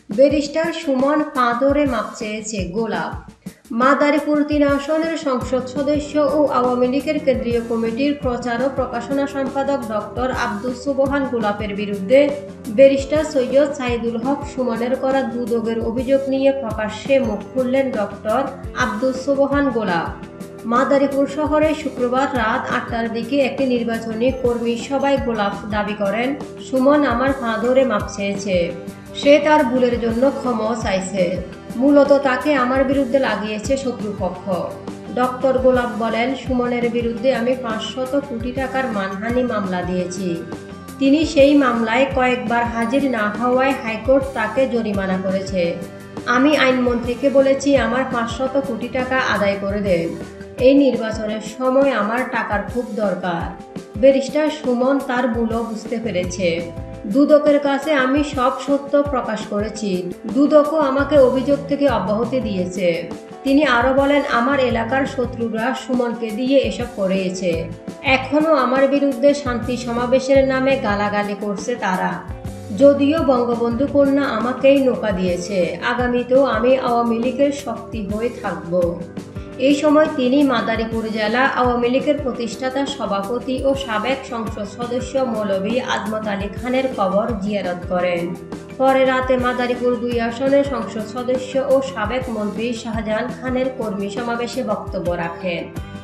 Barrister Suman পা ধরে মাপ চেয়েছে গোলাপ। মাদারীপুর ৩ আসনের সংসদ সদস্য ও আওয়ামী লীগের কেন্দ্রীয় কমিটির প্রচার ও প্রকাশনা সম্পাদক ডক্টর আব্দুস সোবহান গোলাপের বিরুদ্ধে ব্যারিস্টার সৈয়দ সাইদুল হক সুমনের করা দুদকের অভিযোগ নিয়ে প্রকাশ্যে মুখ খুললেন ডক্টর আব্দুস সোবহান গোলাপ। মাদারীপুর শহরে শুক্রবার রাত ৮টার দিকে একটি নির্বাচনী কর্মী সভায় গোলাপ দাবি করেন, সুমন আমার পা ধরে মাপ চেয়েছে, সে তার ভুলের জন্য ক্ষমা চাইছে, মূলত তাকে আমার বিরুদ্ধে লাগিয়েছে শত্রুপক্ষ। ডক্টর গোলাপ বলেন, সুমনের বিরুদ্ধে আমি ৫০০ কোটি টাকার মানহানি মামলা দিয়েছি। তিনি সেই মামলায় কয়েকবার হাজির না হওয়ায় হাইকোর্ট তাকে জরিমানা করেছে। আমি আইনমন্ত্রীকে বলেছি আমার ৫০০ কোটি টাকা আদায় করে দেন, এই নির্বাচনের সময় আমার টাকার খুব দরকার। ব্যারিস্টার সুমন তার ভুলও বুঝতে পেরেছে। দুদকের কাছে আমি সব সত্য প্রকাশ করেছি, দুদকও আমাকে অভিযোগ থেকে অব্যাহতি দিয়েছে। তিনি আরও বলেন, আমার এলাকার শত্রুরা সুমনকে দিয়ে এসব করিয়েছে, এখনও আমার বিরুদ্ধে শান্তি সমাবেশের নামে গালাগালি করছে তারা। যদিও বঙ্গবন্ধু কন্যা আমাকেই নৌকা দিয়েছে, আগামীতেও আমি আওয়ামী লীগের শক্তি হয়ে থাকব। এই সময় তিনি মাদারীপুর জেলা আওয়ামী লীগের প্রতিষ্ঠাতা সভাপতি ও সাবেক সংসদ সদস্য মৌলভী আজমত আলী খানের কবর জিয়ারত করেন। পরে রাতে মাদারীপুর ২ আসনের সংসদ সদস্য ও সাবেক মন্ত্রী শাহজাহান খানের কর্মী সমাবেশে বক্তব্য রাখেন।